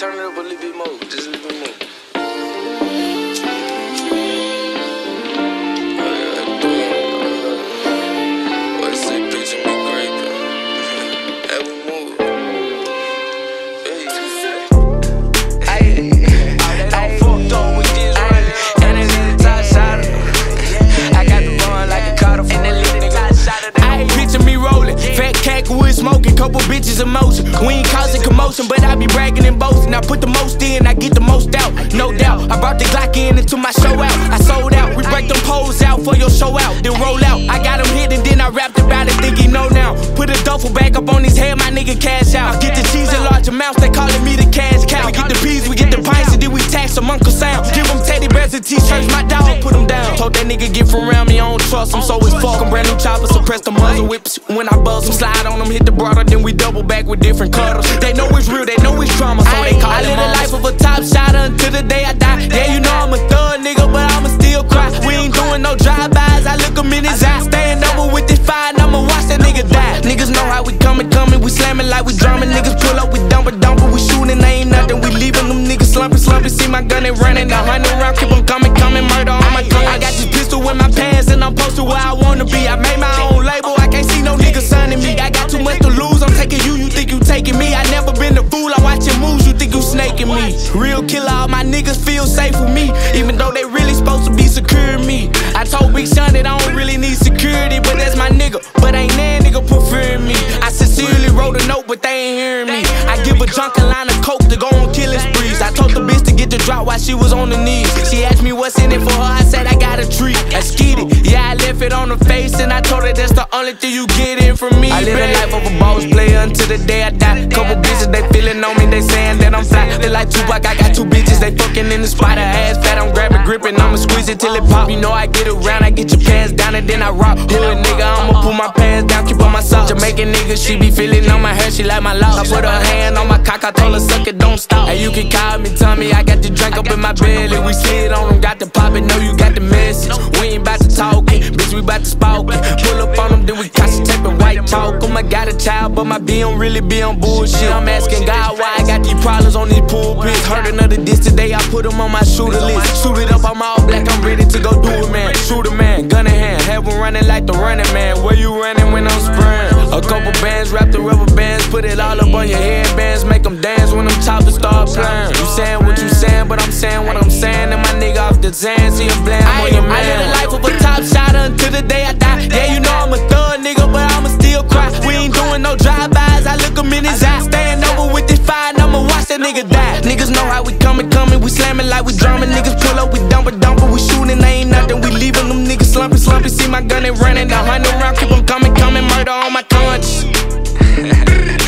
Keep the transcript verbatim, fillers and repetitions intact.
turn it up a little bit more, just a little bit more. Smoking, couple bitches emotion. We ain't causing commotion, but I be bragging and boasting. I put the most in, I get the most out, no doubt. I brought the Glock in into my show out. I sold out, we break them poles out for your show out, then roll out. I got him hit and then I rapped about it, think he know now. Put a duffel bag up on his head, my nigga cash out. Get the cheese in large amounts, they calling me the cash cow. We get the peas, we get the pints, and then we tax them Uncle Sam. Give them teddy bears and t-shirts, my dog put them down. Told that nigga get from around me, I don't trust him, so it's fuck him. Brand new chopper, suppress the muzzle whips. When I buzz them, slide on them, hit the broader, then we double back with different cuddles. They know it's real, they know it's drama, so they call I live the life of a top shotter until the day I die. Yeah, you know I'm a thug nigga, but I'ma still cry. We ain't doing no drive-bys, I look him in his eye. Staying over with this fire, and I'ma watch that nigga die. Niggas know how we coming, coming, we slamming like we drumming. Niggas pull up, we dumping, dumping, we shooting, they ain't nothing. We leaving them niggas slumping, slumping. See my gun and running, a hundred round, keep them coming, coming, murder on my gun. I got this pistol in my pants, and I'm posted where I wanna be. I made my own label, I can't see no nigga signing me. I got too much to lose, I'm taking you, you think you taking me. I never been a fool, I watch your moves, you think you snaking me. Real killer, all my niggas feel safe with me, even though they really supposed to be securing me. I told Big Sean that I don't really need security, but that's my nigga, but ain't that nigga preferring me. I sincerely wrote a note, but they ain't hearing me. I give a drunk a line of coke to go on killing sprees. I told the bitch to get the drop while she was on the knees. She asked me what's in it for her, I said I got a treat. I skied it, yeah, I left it on her face, and I told her that's the only thing you get in from me. I live the life of a boss player until the day I die. Couple bitches, they feeling on me, they saying that I'm fly. They like Tupac, I got two bitches, they fucking in the spot. Her ass fat, I'm grabbing, gripping, I'ma squeeze it till it pop. You know I get around, I get your pants down and then I rock. Hood nigga, I'ma pull my pants down, keep on my socks. Jamaican nigga, she be feeling on my hair, she like my locks. I put her hand on my cock, I told her suck it, don't stop. And you can call me, tell me I got the drink up in my belly. We slid on them, got the pop and know you got the message. We ain't about to talk it, bitch, we about to spark it. Pull up on them, then we concentrate with white talk. Um, I got a child, but my B don't really be on bullshit. I'm asking God why I got these problems on these pulpits. Heard another diss today, I put them on my shooter list. Shoot it up, I'm all black, I'm ready to go do it, man. Shoot a man, gun in hand, have one running like the running man. Where you running when I'm spraying? A couple bands, wrap the rubber bands, put it all up on your headbands, make them dance when them choppers start playing. You saying what you saying, but I'm saying what I'm saying. And my nigga off the Zan, see him blam on your man. I live the life of a top shotter until the day I die. Yeah, you know I'm a thug nigga, but I'ma still cry. We ain't doing no drive-bys, I look him in his eye. Staying over with this fire, and I'ma watch that nigga die. Niggas know how we coming, coming, we slamming like we drumming. Niggas pull up, we dumping, dumping, we shooting, they ain't nothing. We leaving them niggas slumping, slumping. See my gun and running, a hundred round, keep them coming, coming, murder on my conscience.